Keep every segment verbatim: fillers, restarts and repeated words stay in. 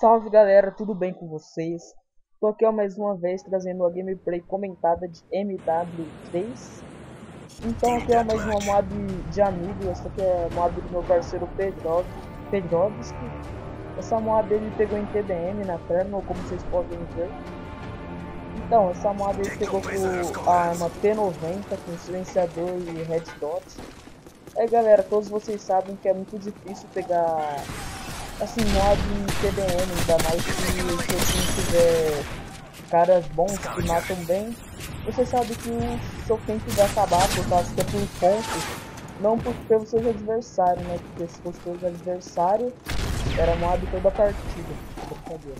Salve galera, tudo bem com vocês? Tô aqui ó, mais uma vez trazendo a gameplay comentada de M W três. Então aqui é mais uma moab de amigo. Essa aqui é a moab do meu parceiro Pedro, Pedrovski. Essa moab ele pegou em T D M na Thermal, como vocês podem ver. Então, essa moab ele pegou com a arma P noventa com silenciador e red dot. É galera, todos vocês sabem que é muito difícil pegar assim, mob em T D M, ainda mais se o seu time tiver caras bons que matam bem. Você sabe que o seu tempo vai acabar por causa que é por pontos, não por, pelo seu adversário, né? Porque se fosse pelo adversário, era mob toda a partida. Brincadeira.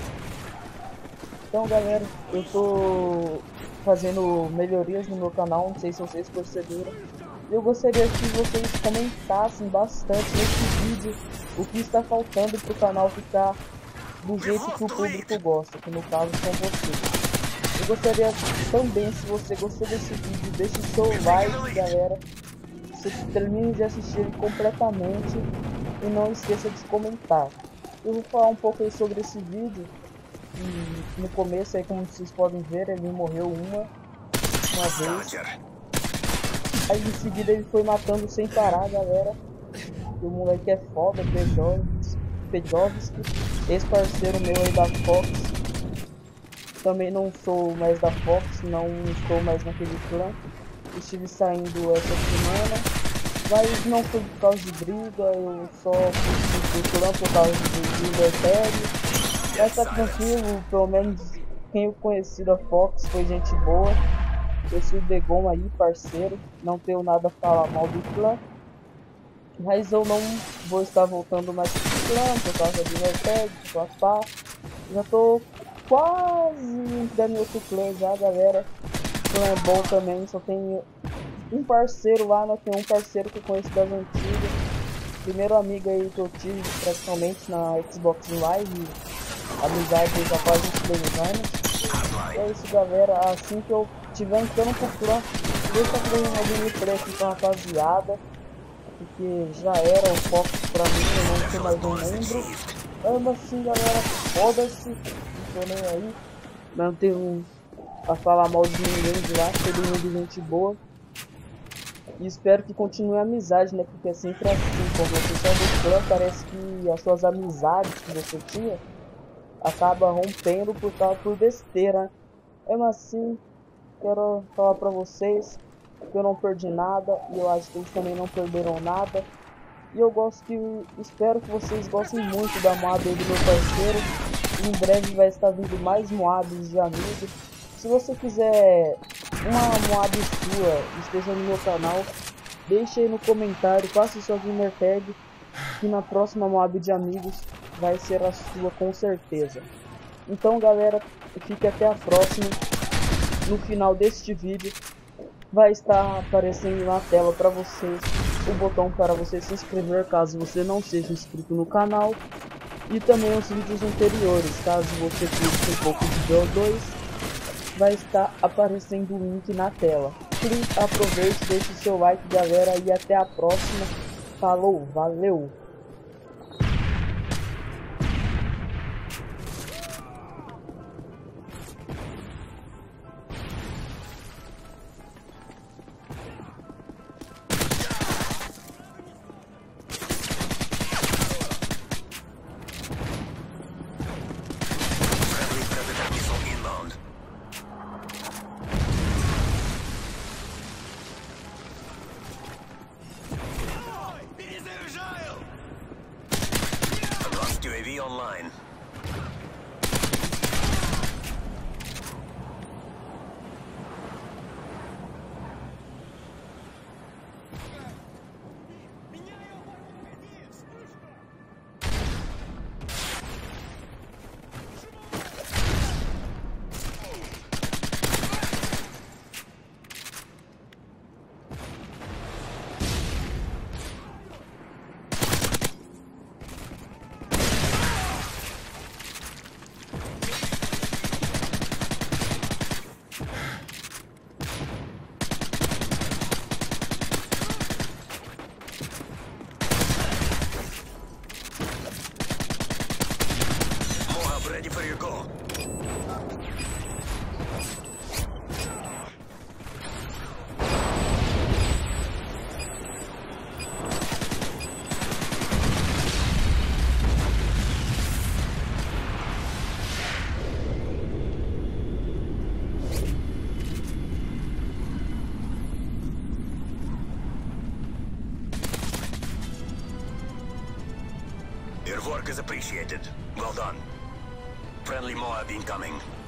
Então galera, eu tô fazendo melhorias no meu canal, não sei se vocês perceberam. Eu gostaria que vocês comentassem bastante nesse vídeo o que está faltando para o canal ficar do jeito que o público gosta, que no caso são vocês. Eu gostaria também, se você gostou desse vídeo, deixe o seu like, galera. Você termine de assistir ele completamente e não esqueça de comentar. Eu vou falar um pouco aí sobre esse vídeo. E no começo, aí, como vocês podem ver, ele morreu uma, uma vez. Aí em seguida ele foi matando sem parar, galera. O moleque é foda, Pedrovski, ex-parceiro meu aí da Fox. Também não sou mais da Fox, não estou mais naquele clã. Estive saindo essa semana, mas não foi por causa de briga, eu só fui pro clã por causa do Libertério. Mas tá tranquilo, pelo menos quem eu conheci da Fox foi gente boa. Esse o Degon aí, parceiro, não tenho nada a falar mal do clã. Mas eu não vou estar voltando mais pro clã por causa do Libertério, papá. Já tô quase entrando em outro clã já, galera. O clã é bom também, só tem um parceiro lá, né? Tem um parceiro que eu conheço das antigas. Primeiro amigo aí que eu tive praticamente na Xbox Live. Amizade já quase uns três anos. É isso, galera. Assim que eu tiver entrando pro clã, deixa eu fazer uma gameplay aqui com a rapaziada. Porque já era o foco pra mim, eu não sou mais um membro. Ama assim, galera. Foda-se. Não tô nem aí. Não tenho a falar mal de ninguém de lá. Todo mundo gente boa. E espero que continue a amizade, né? Porque é sempre assim. Quando você sai do clã, parece que as suas amizades que você tinha acaba rompendo por causa por besteira. Mesmo assim, quero falar pra vocês que eu não perdi nada e eu acho que eles também não perderam nada. E eu gosto que espero que vocês gostem muito da moab do meu parceiro. Em breve vai estar vindo mais moabs de amigos. Se você quiser uma moab sua, esteja no meu canal, deixe aí no comentário, faça sua gamer tag, que na próxima moab de amigos vai ser a sua com certeza. Então galera, fique até a próxima. No final deste vídeo vai estar aparecendo na tela para vocês o botão para você se inscrever caso você não seja inscrito no canal, e também os vídeos anteriores, caso você curta um pouco de B O dois, vai estar aparecendo o link na tela. Clique, aproveite, deixe seu like, galera, e até a próxima. Falou, valeu! Перезаряжаю! Your work is appreciated. Well done. Friendly Moab incoming.